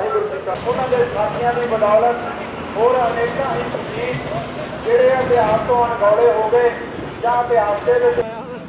वाहिगुरू जी का उन्होंने साथियों की बदौलत होर अनेकों ही संगीत ਜਿਹੜੇ ਇतिहास ਤੋਂ ਅਣਗੌਲੇ ਹੋ ਗਏ ਜਾਂ ਇतिहास ਦੇ ਵਿੱਚ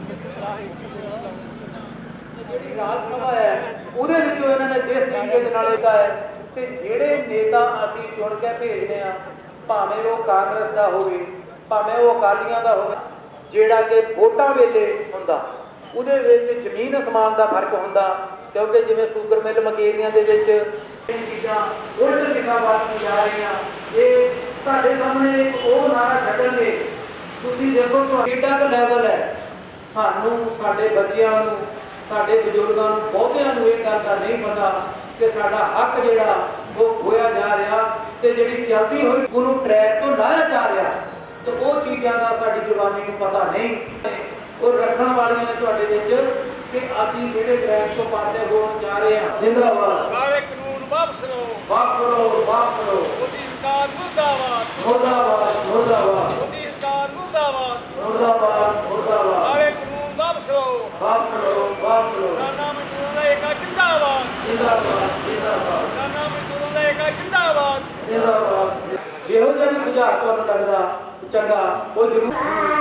ਜਿਹੜੀ ਰਾਜ ਸਭਾ ਹੈ ਉਹਦੇ ਵਿੱਚੋਂ ਇਹਨਾਂ ਨੇ ਜਿਸ ਤਰੀਕੇ ਦੇ ਨਾਲ ਇਹਦਾ ਹੈ ਤੇ ਜਿਹੜੇ ਨੇਤਾ ਅਸੀਂ ਚੁਣ ਕੇ ਭੇਜਦੇ ਆ ਭਾਵੇਂ ਉਹ ਕਾਂਗਰਸ ਦਾ ਹੋਵੇ ਭਾਵੇਂ ਉਹ ਅਕਾਲੀਆਂ ਦਾ ਹੋਵੇ ਜਿਹੜਾ ਕਿ ਵੋਟਾਂ ਵੇਲੇ ਹੁੰਦਾ ਉਹਦੇ ਵਿੱਚ ਜ਼ਮੀਨ ਅਸਮਾਨ ਦਾ ਫਰਕ ਹੁੰਦਾ क्योंकि जिवें सूगर मिल मकेरियां दे विच चीज़ां उल्ट दिशा वास्ते जा रही ये तुहाडे सामने एक वो नारा छड्डणगे तुसीं देखो किड्डा क लैवल है सानूं साडे बच्चिआं नूं साडे बजुर्गां नूं बहुतिआं नूं इह गल दा नहीं पता कि साडा हक जिहड़ा वो होया जा रहा ते जिहड़ी चलदी होई उहनूं ट्रैक तो लाया जा रहा तो वो चीज़ां दा साडी जवानी नूं पता नहीं और रखण वालियां ने तुहाडे विच कि असीं जिहड़े ट्रैक तो पासे होण जा रहे हैं जिंदाबाद काले कानून वापस लो मोदी सरकार मुर्दाबाद मुर्दाबाद मुर्दाबाद मोदी सरकार मुर्दाबाद मुर्दाबाद मुर्दाबाद काले कानून वापस लो किसानां मजदूरां दा एकता जिंदाबाद जिंदाबाद जिंदाबाद किसानां मजदूरां दा एकता जिंदाबाद जिंदाबाद ਜਿਹੋ ਜਿਹਾ ਵੀ ਸੁਝਾਅ ਤੁਹਾਨੂੰ ਲੱਗਦਾ ਚੰਗਾ ਉਹ ਜ਼ਰੂਰ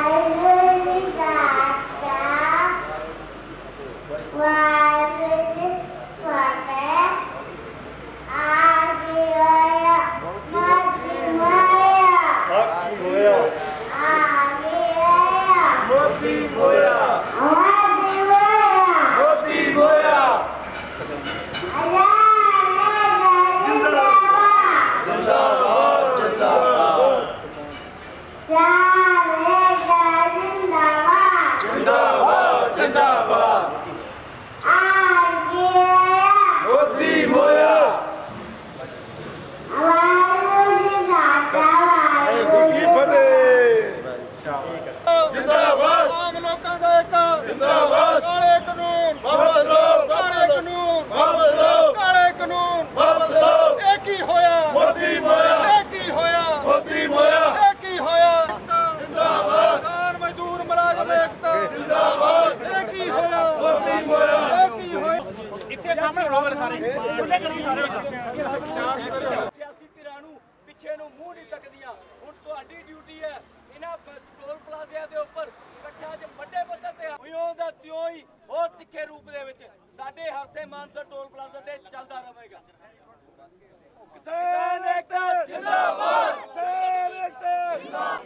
ਪਿੱਛੇ ਨੂੰ ਮੂੰਹ ਨਹੀਂ ਤੱਕਦੀਆਂ ਹੁਣ ਤੁਹਾਡੀ ਡਿਊਟੀ ਹੈ ਇਹਨਾਂ ਟੋਲ ਪਲਾਜ਼ਿਆਂ ਦੇ ਉੱਪਰ ਇਕੱਠਾ ਚ ਵੱਡੇ ਪੱਧਰ ਤੇ ਹੋਇਓ ਦਾ ਤਿਉਂ ਹੀ ਹੋਰ ਤਿੱਖੇ ਰੂਪ ਦੇ ਵਿੱਚ ਸਾਡੇ ਹਰਸੇ ਮਾਨਸਾ ਟੋਲ ਪਲਾਜ਼ਾ ਤੇ ਚੱਲਦਾ ਰਹੇਗਾ। ਕਿਸਾਨ ਏਕਤਾ ਜਿੰਦਾਬਾਦ ਕਿਸਾਨ ਏਕਤਾ ਜਿੰਦਾਬਾਦ।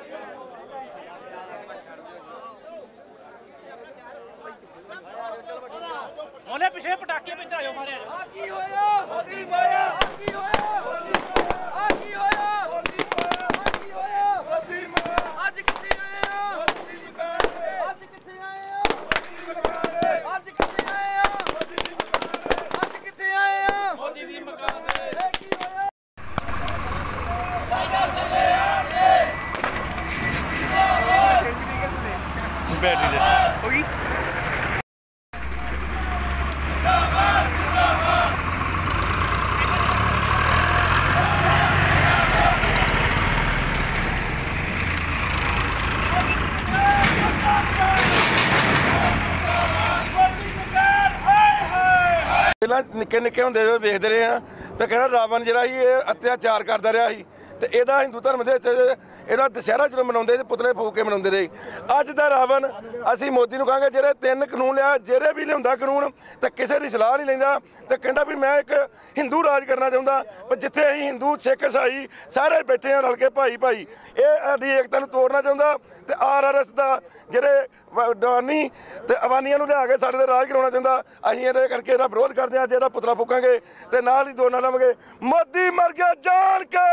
ਉਹਨੇ ਪਿਛੇ ਪਟਾਕੇ ਵਿੱਚ ਆਇਓ ਮਾਰਿਆ ਆ ਕੀ ਹੋਇਆ ਮੋਦੀ ਹੋਇਆ ਆ ਕੀ ਹੋਇਆ ਆ ਕੀ ਹੋਇਆ ਮੋਦੀ ਹੋਇਆ ਆ ਕੀ ਹੋਇਆ ਮੋਦੀ ਅੱਜ ਕਿੱਥੇ ਆਏ ਆ ਮੋਦੀ ਮਕਾਨ ਤੇ ਅੱਜ ਕਿੱਥੇ ਆਏ ਆ ਮੋਦੀ ਮਕਾਨ ਤੇ ਅੱਜ ਕਿੱਥੇ ਆਏ ਆ ਮੋਦੀ ਮਕਾਨ ਤੇ ਅੱਜ ਕਿੱਥੇ ਆਏ ਆ ਮੋਦੀ ਦੀ ਮਕਾਨ ਤੇ ਇਹ ਕੀ ਹੋਇਆ ਸਾਡਾ ਚੱਲੇ ਆਗੇ ਬੈਟਰੀ ਦੇ ਹੋ ਗਈ निक्के निक्के होंदे वेखते रहे हैं तो कहना रावण जरा ही अत्याचार करता रहा ही तो यदा हिंदू धर्म के दशहरा जो मनाते पुतले फूक के मना रहे अज का रावण असी मोदी को कहेंगे जे 3 कानून लिया जेरे भी लिया कानून तो किसी की सलाह नहीं लेंदा तो कहता भी मैं एक हिंदू राज करना चाहता पर जिथे अं हिंदू सिख ईसाई सारे बैठे हैं रल के भाई भाई ये एकता तोड़ना चाहता तो RRS का जेरे अडानी तो अबानिया लिया के साढ़े राज करवाना चाहता अं ये करके इसका विरोध करते हैं जो पुतला फूकांगे तो नाल ही दो ना लवेंगे मोदी मर गया जान के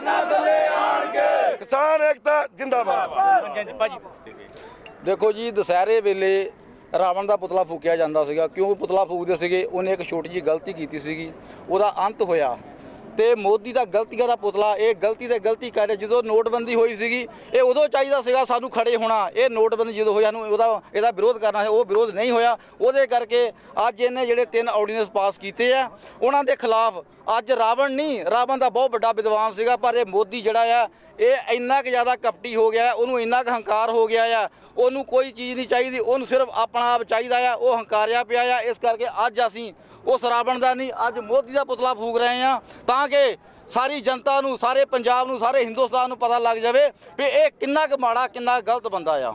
किसान एकता जिंदाबाद। देखो जी दशहरे वेले रावण का पुतला फूकिया जाता सीगा क्यों पुतला फूकते सीगे उन्हें एक छोटी जी गलती की सीगी उहदा अंत होया तो मोदी का गलतियों का पुतला ये गलती ते गलती कर जो नोटबंदी हुई सी ये उदों चाहिए सीगा सानू खड़े होना ये नोटबंदी जो होया इसदा विरोध करना है वो विरोध नहीं होया उहदे करके अज इन्हें जिहड़े 3 ऑर्डीनेंस पास किए हैं उन्हां दे खिलाफ अज रावण नहीं रावण का बहुत बड़ा विद्वान सीगा पर ये मोदी जिहड़ा है ਇਹ ਇੰਨਾ ਕੁ ਜ਼ਿਆਦਾ ਕਪਟੀ ਹੋ ਗਿਆ, ਉਹਨੂੰ ਇੰਨਾ ਕੁ ਹੰਕਾਰ ਹੋ ਗਿਆ ਆ, ਉਹਨੂੰ ਕੋਈ ਚੀਜ਼ ਨਹੀਂ ਚਾਹੀਦੀ, ਉਹਨੂੰ ਸਿਰਫ ਆਪਣਾ ਆਪ ਚਾਹੀਦਾ ਆ। ਉਹ ਹੰਕਾਰਿਆ ਪਿਆ ਆ। ਇਸ ਕਰਕੇ ਅੱਜ ਅਸੀਂ ਉਸ ਰਾਵਣ ਦਾ ਨਹੀਂ, ਅੱਜ ਮੋਦੀ ਦਾ ਪੁਤਲਾ ਫੂਕ ਰਹੇ ਆ, ਤਾਂ ਕਿ ਸਾਰੀ ਜਨਤਾ ਨੂੰ, ਸਾਰੇ ਪੰਜਾਬ ਨੂੰ, ਸਾਰੇ ਹਿੰਦੁਸਤਾਨ ਨੂੰ ਪਤਾ ਲੱਗ ਜਾਵੇ ਵੀ ਇਹ ਕਿੰਨਾ ਕੁ ਮਾੜਾ, ਕਿੰਨਾ ਗਲਤ ਬੰਦਾ ਆ।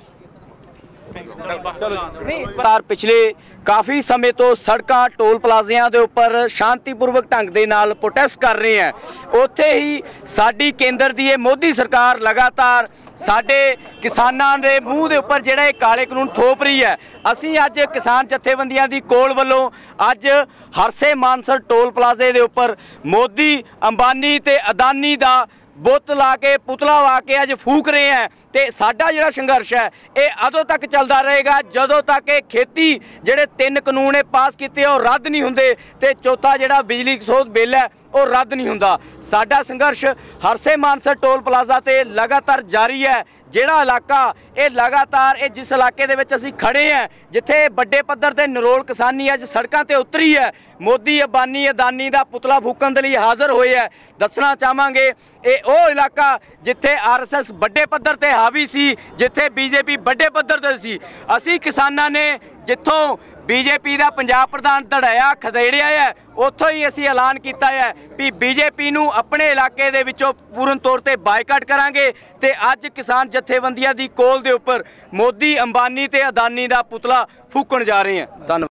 ਤਾਰ ਪਿਛਲੇ ਕਾਫੀ ਸਮੇਂ ਤੋਂ ਸੜਕਾਂ ਟੋਲ ਪਲਾਜ਼ਿਆਂ ਦੇ ਉੱਪਰ ਸ਼ਾਂਤੀਪੂਰਵਕ ਢੰਗ ਦੇ ਨਾਲ ਪ੍ਰੋਟੈਸਟ ਕਰ ਰਹੇ ਹੈ। ਉੱਥੇ ਹੀ ਸਾਡੀ ਕੇਂਦਰ ਦੀ ਇਹ ਮੋਦੀ ਸਰਕਾਰ ਲਗਾਤਾਰ ਸਾਡੇ ਕਿਸਾਨਾਂ ਦੇ ਮੂੰਹ ਦੇ ਉੱਪਰ ਜਿਹੜਾ ਇਹ ਕਾਲੇ ਕਾਨੂੰਨ ਥੋਪ ਰਹੀ ਹੈ। ਅਸੀਂ ਅੱਜ ਕਿਸਾਨ ਜਥੇਬੰਦੀਆਂ ਦੀ ਕੋਲ ਵੱਲੋਂ ਅੱਜ ਹਰਸੇ ਮਾਨਸਰ ਟੋਲ ਪਲਾਜ਼ੇ ਦੇ ਉੱਪਰ ਮੋਦੀ, ਅੰਬਾਨੀ ਤੇ ਅਦਾਨੀ ਦਾ ਬੁੱਤ ਲਾ ਕੇ, ਪੁਤਲਾ ਲਾ ਕੇ ਅੱਜ ਫੂਕ ਰਹੇ ਹੈ। ਤੇ ਸਾਡਾ ਜਿਹੜਾ ਸੰਘਰਸ਼ ਹੈ ਇਹ ਉਦੋਂ ਤੱਕ ਚੱਲਦਾ ਰਹੇਗਾ ਜਦੋਂ ਤੱਕ ਇਹ ਖੇਤੀ ਜਿਹੜੇ 3 ਕਾਨੂੰਨ ਇਹ ਪਾਸ ਕੀਤੇ ਉਹ ਰੱਦ ਨਹੀਂ ਹੁੰਦੇ, ਤੇ ਚੌਥਾ ਜਿਹੜਾ ਬਿਜਲੀ ਸੋਧ ਬਿੱਲ ਹੈ ਉਹ ਰੱਦ ਨਹੀਂ ਹੁੰਦਾ। ਸਾਡਾ ਸੰਘਰਸ਼ ਹਰਸੇ ਮਾਨਸਰ ਟੋਲ ਪਲਾਜ਼ਾ ਤੇ ਲਗਾਤਾਰ ਜਾਰੀ ਹੈ। ਜਿਹੜਾ ਇਲਾਕਾ ਇਹ ਲਗਾਤਾਰ ਇਹ ਜਿਸ ਇਲਾਕੇ ਦੇ ਵਿੱਚ ਅਸੀਂ ਖੜੇ ਹਾਂ, ਜਿੱਥੇ ਵੱਡੇ ਪੱਧਰ ਤੇ ਨਿਰੋਲ ਕਿਸਾਨੀ ਅੱਜ ਸੜਕਾਂ ਤੇ ਉਤਰੀ ਹੈ, ਮੋਦੀ, ਅੰਬਾਨੀ, ਅਦਾਨੀ ਦਾ ਪੁਤਲਾ ਫੂਕਣ ਦੇ ਲਈ ਹਾਜ਼ਰ ਹੋਏ ਹੈ। ਦੱਸਣਾ ਚਾਹਾਂਗੇ ਇਹ ਉਹ ਇਲਾਕਾ ਜਿੱਥੇ ਆਰਐਸਐਸ ਵੱਡੇ ਪੱਧਰ ਤੇ ਹਾਵੀ ਸੀ, ਜਿੱਥੇ ਬੀਜੇਪੀ ਵੱਡੇ ਪੱਧਰ ਤੇ ਸੀ। ਅਸੀਂ ਕਿਸਾਨਾਂ ਨੇ ਜਿੱਥੋਂ ਬੀਜੇਪੀ ਦਾ ਪੰਜਾਬ ਪ੍ਰਧਾਨ ਧੜਾਇਆ, ਖਦੇੜਿਆ ਹੈ, ਉੱਥੋਂ ਹੀ ਅਸੀਂ ਐਲਾਨ ਕੀਤਾ ਹੈ ਵੀ ਬੀਜੇਪੀ ਨੂੰ ਆਪਣੇ ਇਲਾਕੇ ਦੇ ਵਿੱਚੋਂ ਪੂਰਨ ਤੌਰ ਤੇ ਬਾਈਕਾਟ ਕਰਾਂਗੇ। ਤੇ ਅੱਜ ਕਿਸਾਨ ਜਥੇਬੰਦੀਆਂ ਦੀ ਕੋਲ ਦੇ ਉੱਪਰ ਮੋਦੀ, ਅੰਬਾਨੀ ਤੇ ਅਦਾਨੀ ਦਾ ਪੁਤਲਾ ਫੂਕਣ ਜਾ ਰਹੇ ਹਾਂ। ਧੰਨਵਾਦ।